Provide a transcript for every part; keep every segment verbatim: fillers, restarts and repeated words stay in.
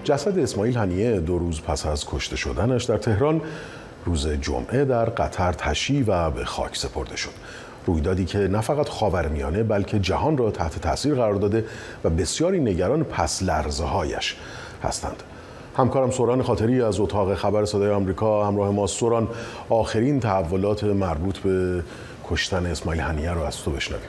جسد اسماعیل هنیه دو روز پس از کشته شدنش در تهران روز جمعه در قطر تشییع و به خاک سپرده شد. رویدادی که نه فقط خاورمیانه بلکه جهان را تحت تاثیر قرار داده و بسیاری نگران پس لرزه‌هایش هستند. همکارم سوران خاطری از اتاق خبر صدای آمریکا همراه ما. سوران، آخرین تحولات مربوط به کشتن اسماعیل هنیه رو از تو بشنویم.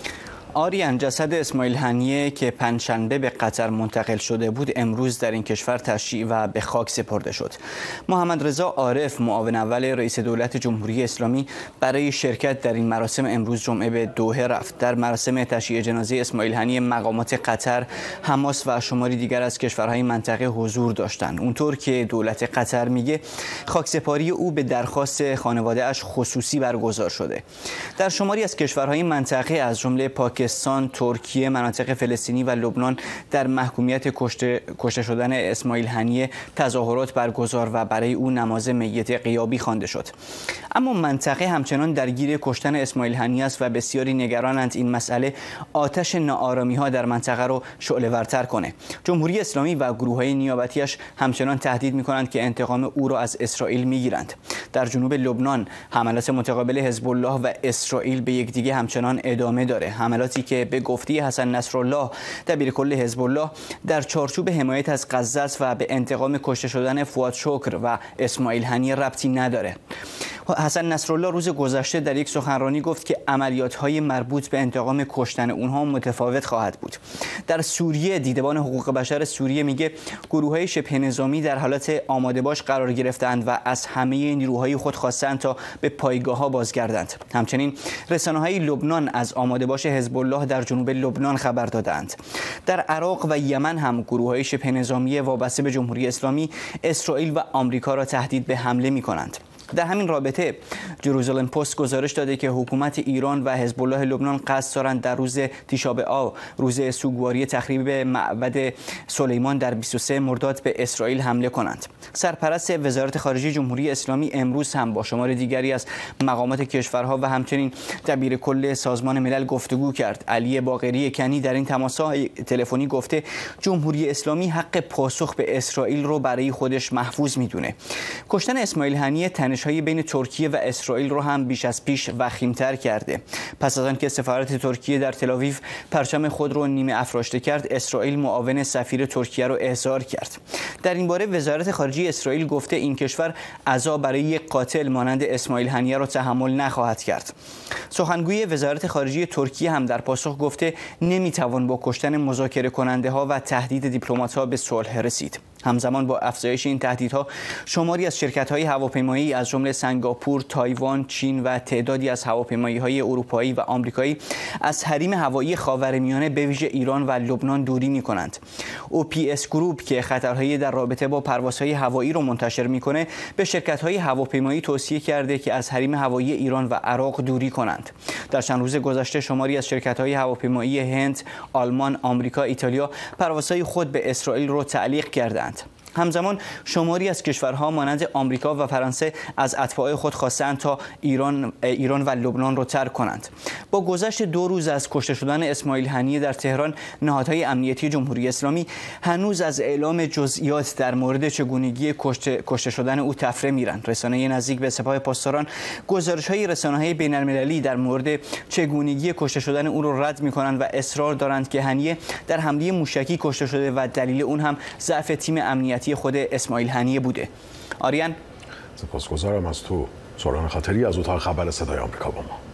آریان، جسد اسماعیل هنیه که پنجشنبه به قطر منتقل شده بود امروز در این کشور تشییع و به خاک سپرده شد. محمد رضا عارف، معاون اول رئیس دولت جمهوری اسلامی، برای شرکت در این مراسم امروز جمعه به دوحه رفت. در مراسم تشییع جنازه اسماعیل هنیه مقامات قطر، حماس و شماری دیگر از کشورهای منطقه حضور داشتند. اونطور که دولت قطر میگه خاکسپاری او به درخواست خانواده‌اش خصوصی برگزار شده. در شماری از کشورهای منطقه از جمله پاکستان، ترکیه، مناطق فلسطینی و لبنان در محکومیت کشته, کشته شدن اسماعیل هنیه تظاهرات برگزار و برای او نماز میت غیابی خوانده شد. اما منطقه همچنان درگیر کشتن اسماعیل هنیه است و بسیاری نگرانند این مسئله آتش ناآرامی ها در منطقه رو شعله‌ورتر کنه. جمهوری اسلامی و گروه‌های نیابتیش همچنان تهدید می‌کنند که انتقام او را از اسرائیل می‌گیرند. در جنوب لبنان حملات متقابل حزب الله و اسرائیل به یکدیگه همچنان ادامه داره. حملاتی که به گفته حسن نصرالله، دبیرکل حزب الله، در چارچوب حمایت از غزه است و به انتقام کشته شدن فؤاد شکر و اسماعیل هنیه ربطی نداره. حسن نصرالله روز گذشته در یک سخنرانی گفت که عملیات‌های مربوط به انتقام کشتن اونها متفاوت خواهد بود. در سوریه دیدبان حقوق بشر سوریه میگه گروه‌های شبه نظامی در حالت آماده باش قرار گرفتند و از همه نیروهای خود خواستند تا به پایگاه‌ها بازگردند. همچنین رسانه‌های لبنان از آماده باش حزب الله در جنوب لبنان خبر دادند. در عراق و یمن هم گروه‌های شبه نظامی وابسته به جمهوری اسلامی اسرائیل و آمریکا را تهدید به حمله می‌کنند. در همین رابطه جروزالم پست گزارش داده که حکومت ایران و حزب الله لبنان قصد دارند در روز تیشا بآب، روز سوگواری تخریب معبد سلیمان در بیست و سوم مرداد، به اسرائیل حمله کنند. سرپرست وزارت خارجه جمهوری اسلامی امروز هم با شمار دیگری از مقامات کشورها و همچنین دبیرکل سازمان ملل گفتگو کرد. علی باقری کنی در این تماس‌های تلفنی گفته جمهوری اسلامی حق پاسخ به اسرائیل رو برای خودش محفوظ میدونه. کشتن اسماعیل هنیه تنش‌های بین ترکیه و اسرائیل رو هم بیش از پیش وخیم‌تر کرده. پس از آنکه سفارت ترکیه در تل‌آویو پرچم خود رو نیمه افراشته کرد، اسرائیل معاون سفیر ترکیه رو احضار کرد. در این باره وزارت خارجه اسرائیل گفته این کشور عزا برای یک قاتل مانند اسماعیل هنیه را تحمل نخواهد کرد. سخنگوی وزارت خارجه ترکیه هم در پاسخ گفته نمیتوان با کشتن مذاکره کننده ها و تهدید دیپلمات ها به صلح رسید. همزمان با افزایش این تهدیدها شماری از شرکت‌های هواپیمایی از جمله سنگاپور، تایوان، چین و تعدادی از هواپیمایی‌های اروپایی و آمریکایی از حریم هوایی خاورمیانه به ویژه ایران و لبنان دوری می‌کنند. او پی اس گروپ که خطرهایی در رابطه با پروازهای هوایی را منتشر می‌کنه، به شرکت‌های هواپیمایی توصیه کرده که از حریم هوایی ایران و عراق دوری کنند. در چند روز گذشته شماری از شرکت‌های هواپیمایی هند، آلمان، آمریکا، ایتالیا پروازهای خود به اسرائیل را تعلیق کردند. همزمان شماری از کشورها مانند آمریکا و فرانسه از اتباع خود خواستند تا ایران ایران و لبنان را ترک کنند. با گذشت دو روز از کشته شدن اسماعیل هنیه در تهران، نهادهای امنیتی جمهوری اسلامی هنوز از اعلام جزئیات در مورد چگونگی کشته, کشته شدن او تفره میرند. رسانه نزدیک به سپاه پاسداران گزارش‌های رسانه‌های بین‌المللی در مورد چگونگی کشته شدن او را رد می‌کنند و اصرار دارند که هنیه در حمله موشکی کشته شده و دلیل اون هم ضعف تیم امنیتی خود اسماعیل هنیه بوده. آریان، سپاسگزارم از تو سوران خاطری از اتاق خبر صدای آمریکا با ما.